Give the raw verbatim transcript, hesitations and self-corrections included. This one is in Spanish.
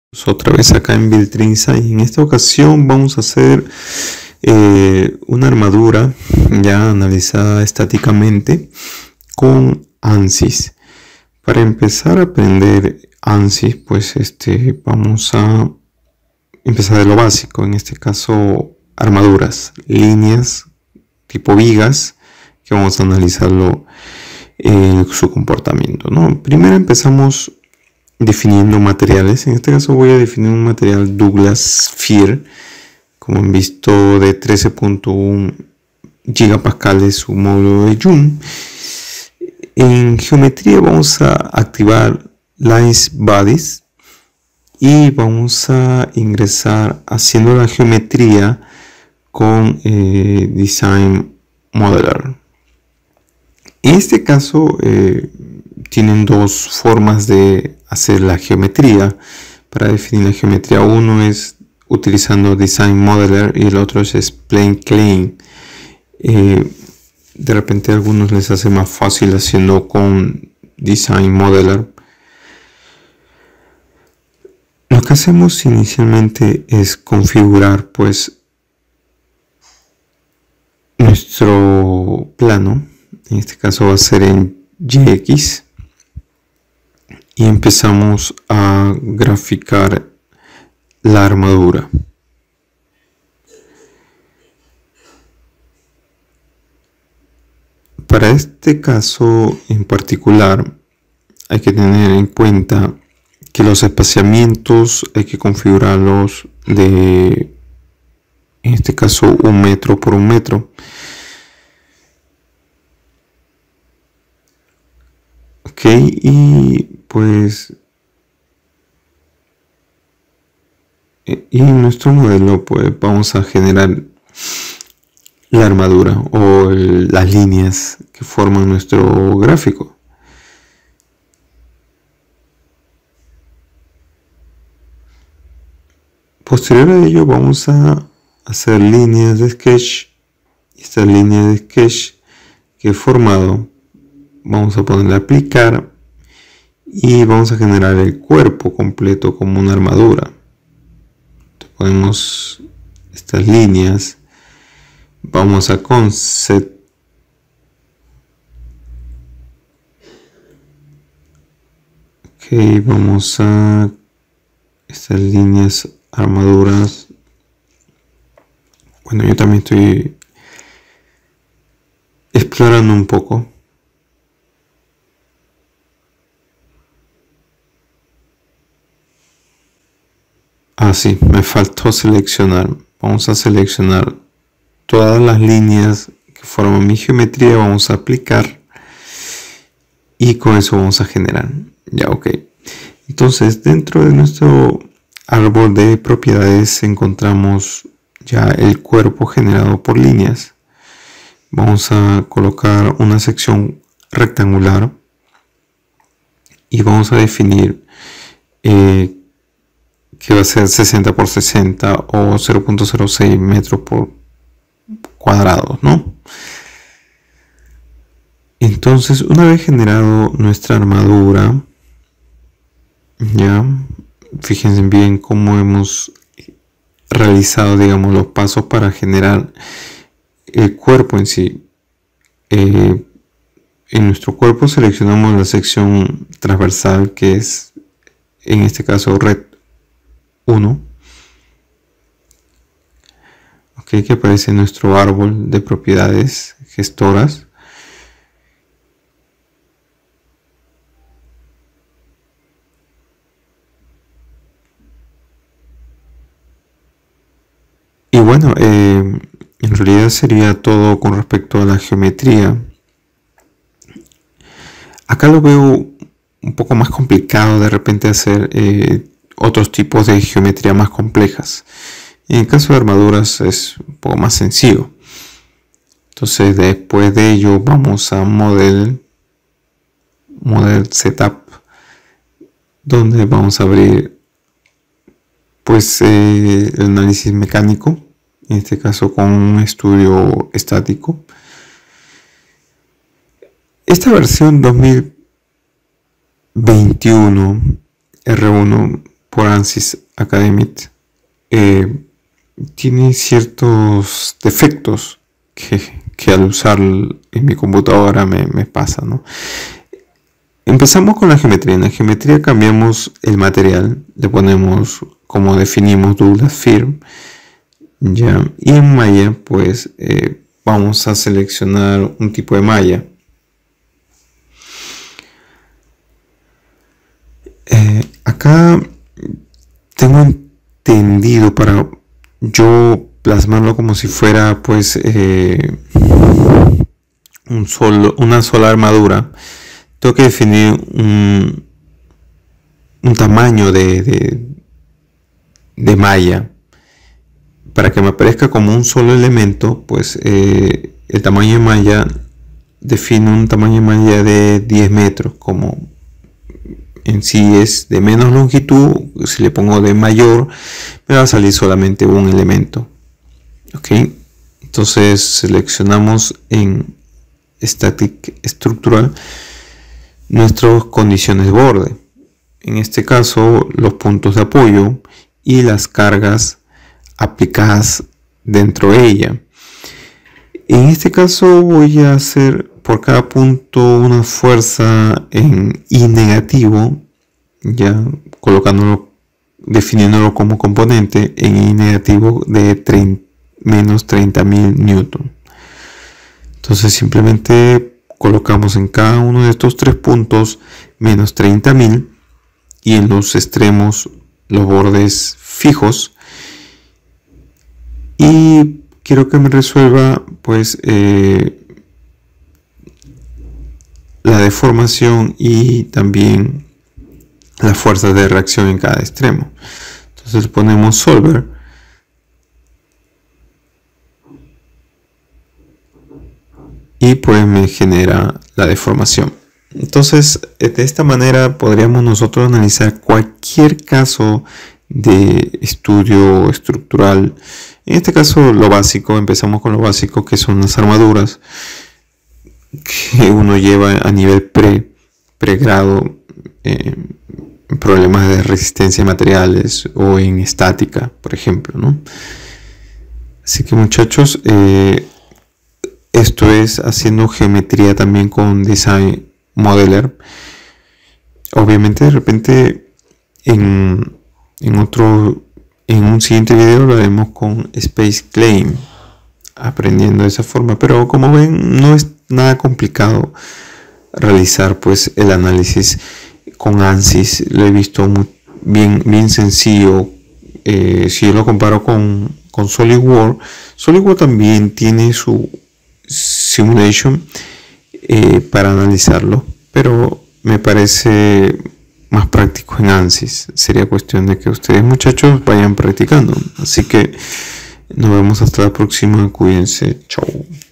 Otra vez acá en Buildtrinza, y en esta ocasión vamos a hacer eh, una armadura ya analizada estáticamente con ANSYS. Para empezar a aprender ANSYS, pues este, vamos a empezar de lo básico, en este caso armaduras, líneas tipo vigas, que vamos a analizarlo eh, su comportamiento, ¿no? Primero empezamos definiendo materiales. En este caso voy a definir un material Douglas Fir, como han visto, de trece punto uno gigapascales su módulo de Joule. En geometría vamos a activar Lines Bodies y vamos a ingresar haciendo la geometría con eh, Design Modeler. En este caso eh, tienen dos formas de hacer la geometría. Para definir la geometría, uno es utilizando Design Modeler y el otro es Plane Clean. Eh, de repente a algunos les hace más fácil haciendo con Design Modeler. Lo que hacemos inicialmente es configurar pues nuestro plano. En este caso va a ser en Y X. Y empezamos a graficar la armadura. Para este caso en particular hay que tener en cuenta que los espaciamientos hay que configurarlos de, en este caso, un metro por un metro. Ok, y pues y en nuestro modelo pues vamos a generar la armadura o el, las líneas que forman nuestro gráfico. Posterior a ello vamos a hacer líneas de sketch. Esta línea de sketch que he formado vamos a ponerle a aplicar y vamos a generar el cuerpo completo como una armadura. Entonces ponemos estas líneas, vamos a concept, ok, vamos a estas líneas armaduras. Bueno, yo también estoy explorando un poco. Ah, sí, me faltó seleccionar. Vamos a seleccionar todas las líneas que forman mi geometría, vamos a aplicar y con eso vamos a generar. Ya, ok. Entonces, dentro de nuestro árbol de propiedades encontramos ya el cuerpo generado por líneas. Vamos a colocar una sección rectangular y vamos a definir eh, que va a ser sesenta por sesenta o cero punto cero seis metros por cuadrado, ¿no? Entonces, una vez generado nuestra armadura, ya, fíjense bien cómo hemos realizado, digamos, los pasos para generar el cuerpo en sí. Eh, en nuestro cuerpo seleccionamos la sección transversal, que es en este caso red uno, okay, que aparece en nuestro árbol de propiedades gestoras. Y bueno, eh, en realidad sería todo con respecto a la geometría. Acá lo veo un poco más complicado de repente hacer eh, otros tipos de geometría más complejas. En el caso de armaduras es un poco más sencillo. Entonces después de ello vamos a Model, Model Setup, donde vamos a abrir pues eh, el análisis mecánico, en este caso con un estudio estático. Esta versión dos mil veintiuno R uno por ANSYS Academic eh, tiene ciertos defectos que, que al usar en mi computadora me, me pasa, ¿no? Empezamos con la geometría. En la geometría cambiamos el material, le ponemos como definimos Douglas Firm, ya, y en malla pues eh, vamos a seleccionar un tipo de malla. Eh, acá tengo entendido, para yo plasmarlo como si fuera pues eh, un solo, una sola armadura, tengo que definir un, un tamaño de, de, de malla para que me aparezca como un solo elemento. Pues eh, el tamaño de malla define un tamaño de malla de diez metros, como en sí es de menos longitud. Si le pongo de mayor me va a salir solamente un elemento. Ok, entonces seleccionamos en Static Structural nuestras condiciones de borde, en este caso los puntos de apoyo y las cargas aplicadas dentro de ella. En este caso voy a hacer por cada punto una fuerza en I negativo, ya colocándolo, definiéndolo como componente en I negativo de menos treinta mil newton. Entonces simplemente colocamos en cada uno de estos tres puntos menos treinta mil y en los extremos los bordes fijos, y quiero que me resuelva pues eh, la deformación y también las fuerzas de reacción en cada extremo. Entonces ponemos Solver y pues me genera la deformación. Entonces de esta manera podríamos nosotros analizar cualquier caso de estudio estructural. En este caso lo básico, empezamos con lo básico, que son las armaduras que uno lleva a nivel pre pregrado, eh, problemas de resistencia a materiales o en estática, por ejemplo, ¿no? Así que muchachos, eh, esto es haciendo geometría también con Design Modeler. Obviamente de repente en, en otro en un siguiente video lo haremos con Space Claim, aprendiendo de esa forma, pero como ven no es nada complicado realizar pues el análisis con ANSYS. Lo he visto muy, bien, bien sencillo. Eh, si yo lo comparo con, con SolidWorks, SolidWorks también tiene su simulation eh, para analizarlo, pero me parece más práctico en ANSYS. Sería cuestión de que ustedes, muchachos, vayan practicando. Así que nos vemos hasta la próxima. Cuídense. Chao.